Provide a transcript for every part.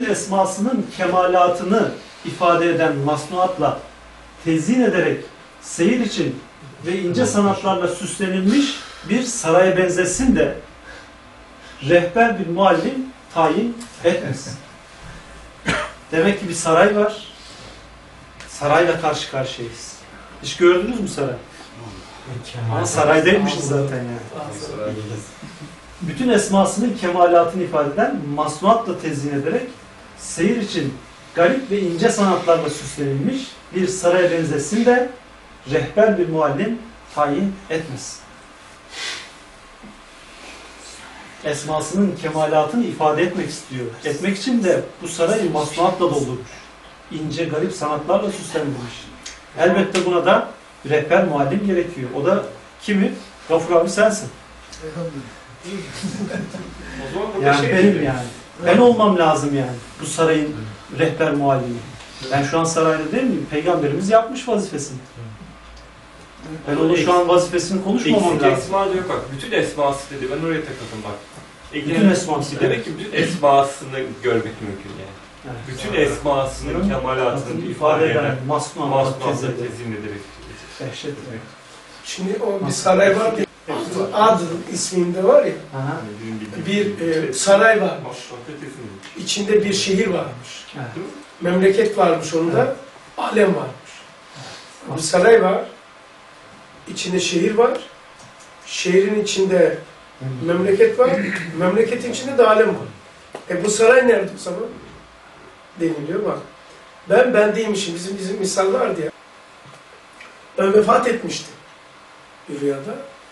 esmasının kemalatını ifade eden masnuatla tezyin ederek seyir için ve ince sanatlarla süslenilmiş bir saraya benzesin de rehber bir muallim tayin etmesin. Demek ki bir saray var. Sarayla karşı karşıyayız. Hiç gördünüz mü saray? Ama saraydaymışız zaten yani. Bütün esmasının kemalatını ifade eden masnuatla tezyin ederek seyir için garip ve ince sanatlarla süslenilmiş bir saraya benzesin de rehber bir muallim tayin etmesin. Esmasının kemalatını ifade etmek istiyor. Etmek için de bu sarayı masnuatla doldurmuş. İnce, garip sanatlarla süslenmiş. Elbette buna da rehber muallim gerekiyor. O da kimi? Gafur abi sensin. Yani benim yani. Ben olmam lazım yani. Bu sarayın rehber muallimi. Ben şu an sarayda değil miyim? Peygamberimiz yapmış vazifesini. Ben onun şu an vazifesini konuşmamam lazım. Esma diyor bak. Bütün esması dedi. Ben oraya takıldım bak. Bütün esması. Demek ki bütün esmasını görmek mümkün yani. Evet. Bütün esmasının kemalatını ifade eden masnuatla tezyin ederek. Dehşet. Şimdi o bir saray var ya, Ad isminde var ya, bir saray varmış. İçinde bir şehir varmış. Memleket varmış onda, alem varmış. Bir saray var, içinde şehir var, şehrin içinde memleket var, memleketin içinde de alem var. Bu saray nerede o zaman? Deniliyor bak. Ben değilmişim, bizim misal vardı ya. Ben vefat etmiştim. Bir rüyada.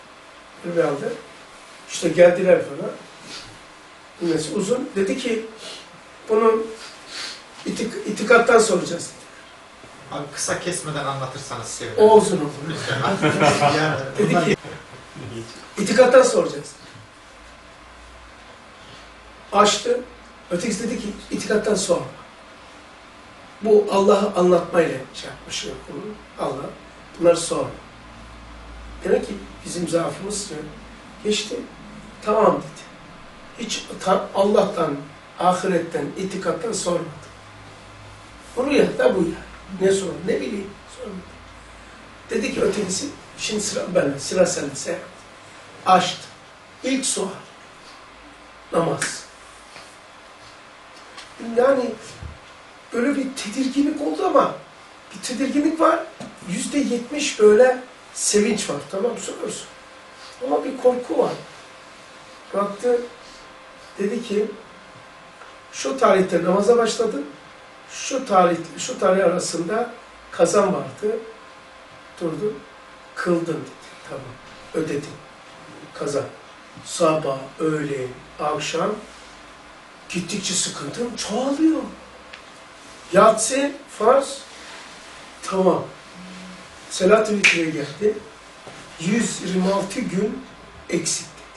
İşte geldiler falan. Bilmesi uzun. Dedi ki bunun itikattan soracağız. Abi kısa kesmeden anlatırsanız sevinirim. O uzun olur. Dedi ki itikattan soracağız. Açtı. Ötekisi dedi ki itikattan sorma. Bu Allah'ı anlatmayla şey yapmış. Allah. Bunları sorma. Demek ki bizim zaafımız geçti. Tamam dedi. Hiç Allah'tan, ahiretten, itikattan sormadı. Bu rüya da bu ya. Ne sorun? Ne bileyim. Sormadı. Dedi ki ötekisi, şimdi sıra bende, sıra sende. Sen açtı. İlk sual. Namaz. Yani böyle bir tedirginlik oldu ama bir tedirginlik var. %70 böyle sevinç var. Tamam soruyorsun. Ama bir korku var. Baktı. Dedi ki şu tarihte namaza başladın. Şu tarih arasında kazan vardı. Durdun. Kıldın dedi. Tamam. Ödedin. Kazan. Sabah, öğle, akşam gittikçe sıkıntım çoğalıyor. Yatsı, farz, tamam. Selat-ı Vitri'ye geldi. 126 gün eksik dedi.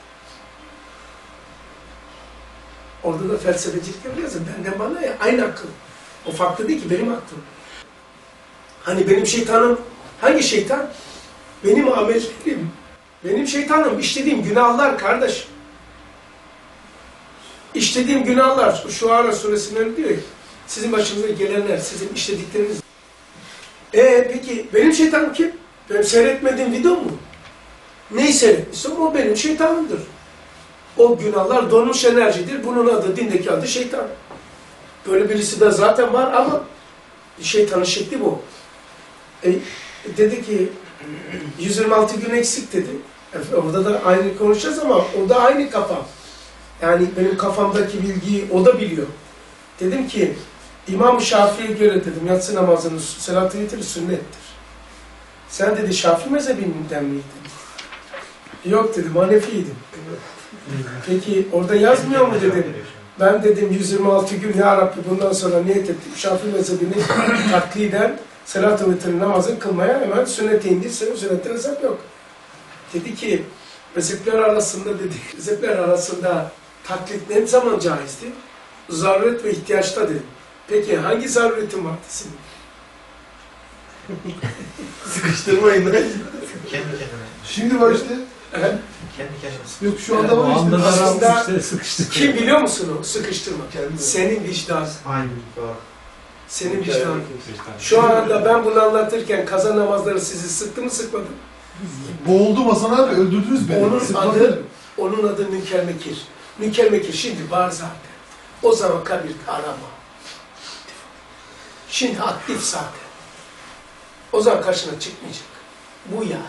Orada da felsefecilik yapıyoruz ya, benden bana ya, aynı akıl. O farklı değil ki, benim aklım. Hani benim şeytanım, hangi şeytan? Benim amellerim. Benim şeytanım, işlediğim günahlar kardeş. İşlediğim günahlar, şu Ara suresinde diyor ya, sizin başınıza gelenler, sizin işledikleriniz. Peki benim şeytanım kim? Benim seyretmediğim video mu? Neyi seyretmişsem o benim şeytanımdır. O günahlar donmuş enerjidir. Bunun adı, dindeki adı şeytan. Böyle birisi de zaten var ama şeytanın şekli bu. Dedi ki 126 gün eksik dedi. Orada da aynı konuşacağız ama o da aynı kafa. Yani benim kafamdaki bilgiyi o da biliyor. Dedim ki İmam-ı Şafii'ye göre dedim yatsı namazının selat-ı vitri sünnettir. Sen dedi Şafii mezhebinden miydin? Yok dedim Hanefiydim. Peki orada yazmıyor mu dedim. Ben dedim 126 gün ya Rabbi bundan sonra niyet ettim. Şafii mezhebini takliden selat-ı vitri namazını kılmaya hemen sünnete indir. Senin sünnetten hesap yok. Dedi ki mezhepler arasında taklit ne zaman caizdi? Zaruret ve ihtiyaçta dedim. Peki hangi zaruretin vardı senin? Sıkıştırmayın. Kendi kendine. Şimdi başta Kendi kendine. Yok şu anda var işte. Aslında sıkıştık. kim biliyor musun o? Sıkıştırma. Kendi. Senin vicdanın. Aynen. Doğru. Senin vicdanın. Şu anda ben bunu anlatırken kaza namazları sizi sıktı mı sıkmadı mı? Boğuldum Hasan abi, öldürdünüz beni. Onun Sıkmadın. adı, onun adı Münker Mekir. Münker Mekir şimdi var zaten. O zaman kabirde arama. Şimdi aktif zaten. O zaman karşına çıkmayacak. Bu yani.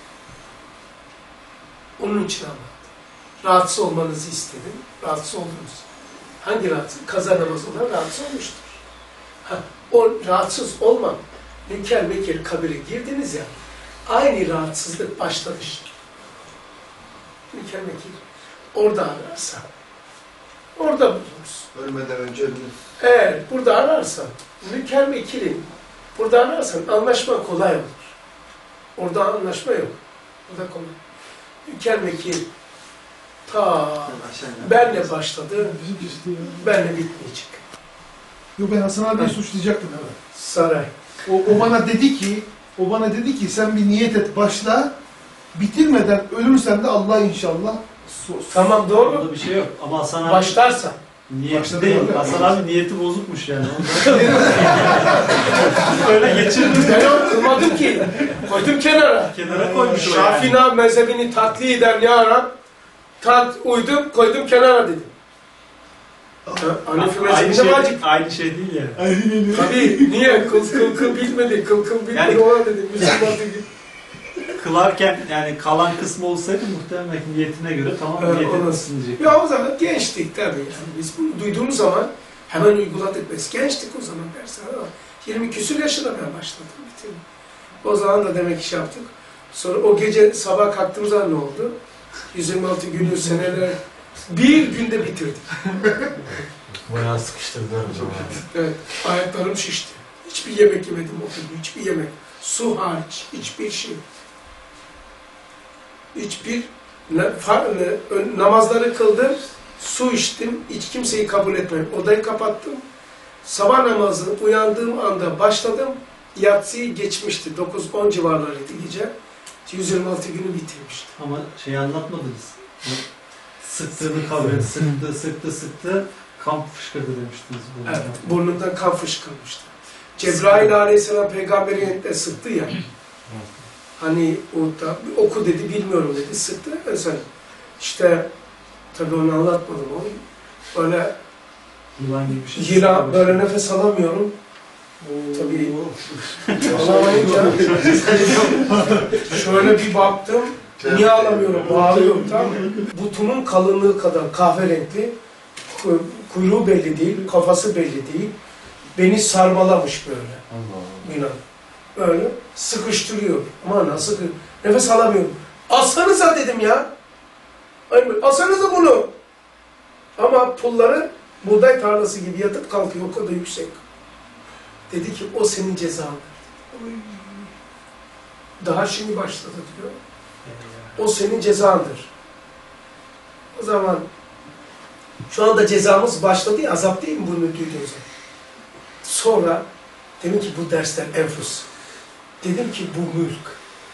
Onun için anlattım. Rahatsız olmanızı istedim. Rahatsız oldunuz. Hangi rahatsız? Kaza namazı olan rahatsız olmuştur. O rahatsız olmam. Münker Mekir kabire girdiniz ya. Aynı rahatsızlık başladı işte. Münker Mekir. Orada ararsan. Orada buluruz. Ölmeden önce öldüm. Eğer burada ararsan, Münker Mekir'in burada ararsan anlaşma kolay olur. Orada anlaşma yok. Burada kolay. Münker Mekir ta benle başladı, benle bitmeyecek. Yok ben Hasan abiyi suçlayacaktım hemen. Saray. O bana dedi ki sen bir niyet et başla. Bitirmeden ölürsen de Allah inşallah. Tamam doğru. Orada bir şey yok. Ama Hasan abi Başlarsan. niyeti Başladı değil. öyle. Hasan abi niyeti bozukmuş yani. Öyle geçirdim. Ben onu kılmadım ki. Koydum kenara. Kenara koymuş o yani. Şafina mezhebini tatli eden ne arar? Uydum, koydum kenara dedim. Hanefi mezhebinde vacip. Aynı şey değil yani. Tabii niye? Kıl bilmedi, kıl bilmedi Yani- ona dedim. Müslüman dedi. Kılarken yani kalan kısmı olsaydı muhtemelen niyetine göre tamam Evet, niyet o etmişsin diyecek. Ya o zaman gençtik tabii. Yani biz bunu duyduğumuz zaman hemen uyguladık biz. Gençtik o zaman dersen ama 20 küsur yaşında ben başladım. Bitirdim. O zaman da demek ki şey yaptık. Sonra o gece sabah kalktığımız zaman ne oldu? 126 günü seneler bir günde bitirdik. Bayağı sıkıştırdılar o zaman. Evet, ayaklarım şişti. Hiçbir yemek yemedim o gün, hiçbir yemek. Su hariç, hiçbir şey. Hiçbir namazları kıldım, su içtim, hiç kimseyi kabul etmedim. Odayı kapattım. Sabah namazı uyandığım anda başladım. Yatsıyı geçmişti. 9-10 civarlarıydı gece. 126 günü bitirmişti. Ama şeyi anlatmadınız. Sıktığını kavradı. Sıktı. Kan fışkırdı demiştiniz. Bunu. Evet, burnumdan kan fışkırmıştı. Cebrail aleyhisselam peygamberi de sıktı ya. Hani o da oku dedi, bilmiyorum dedi, sıktı. Mesela işte tabii onu anlatmadım o. Böyle Yılan gibi bir şey. yılan, böyle nefes alamıyorum. Tabii alamayınca şöyle bir baktım. Niye alamıyorum? Bağırıyorum, tamam mı? Butumun kalınlığı kadar kahverengi, kuyruğu belli değil, kafası belli değil. Beni sarmalamış böyle. İnan. Böyle sıkıştırıyor. Ama nasıl? Nefes alamıyorum. Alsanıza dedim ya. Alsanıza bunu. Ama pulları buğday tarlası gibi yatıp kalkıyor. O kadar yüksek. Dedi ki o senin cezandır. Daha şimdi başladı diyor. O senin cezandır. O zaman şu anda cezamız başladı ya, azap değil mi bunu duyduğunuz? Sonra dedim ki bu dersler enfus. Dedim ki bu mülk.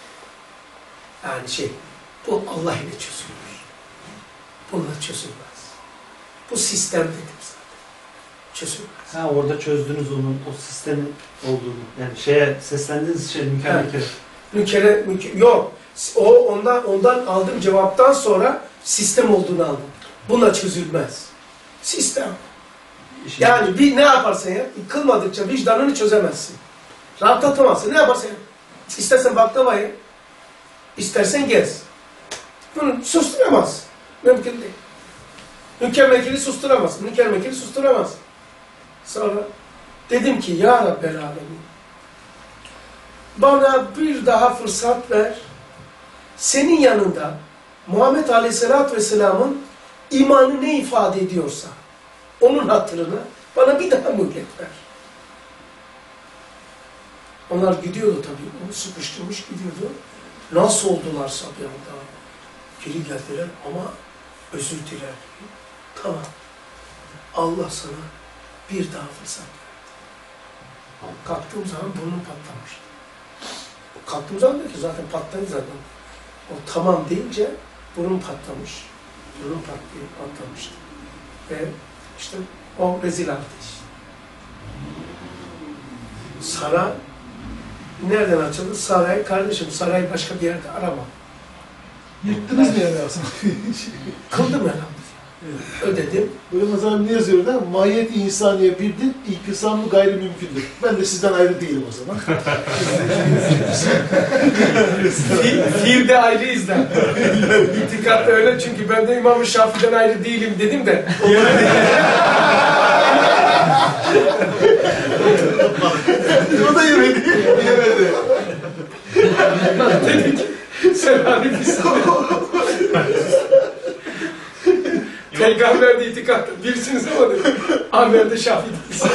Yani bu Allah ile çözülür. Bununla çözülmez. Bu sistem dedim zaten. Çözülmez. Ha orada çözdünüz onun o sistemin olduğunu. Yani seslendiğiniz şey Mükere, yok. Ondan aldığım cevaptan sonra sistem olduğunu aldım. Bununla çözülmez. Sistem. Yani bir ne yaparsan ya, kılmadıkça vicdanını çözemezsin. Rahatlatamazsın. Ne yaparsan ya. İstersen baklava ye, istersen gez. Bunu susturamaz. Mümkün değil. Münker Mekir'i susturamaz. Münker Mekir'i susturamaz. Sonra dedim ki ya Rabbel Alemin, bana bir daha fırsat ver. Senin yanında Muhammed Aleyhisselatü Vesselam'ın imanı ne ifade ediyorsa onun hatırına bana bir daha mühlet ver. Onlar gidiyordu tabii. Onu sıkıştırmış gidiyordu. Nasıl oldularsa bir anda geri geldiler ama özür diler. Tamam. Allah sana bir daha fırsat verdi. Kalktığım zaman burnum patlamıştı. Kalktığım zaman da ki zaten patladı zaten. O tamam deyince burun patlamış. Burun patlamıştı. Ve işte o rezil halde işte. Saray nereden açıldı? Saray, kardeşim saray başka bir yerde arama. Yırttınız mı yani aslında? Kıldım herhalde. Ödedim. Böyle mesela ne yazıyor da? Mahiyet-i insaniye birdir, iktisamı gayri mümkündür. Ben de sizden ayrı değilim o zaman. Fiilde ayrıyız da. İtikatta öyle çünkü ben de İmam-ı Şafii'den ayrı değilim dedim de. O da yemedi. Yemedi. Dedik. Sen harifisin. Peygamber de itikatta birsiniz ama dedim. Amer de Şafii değilsin.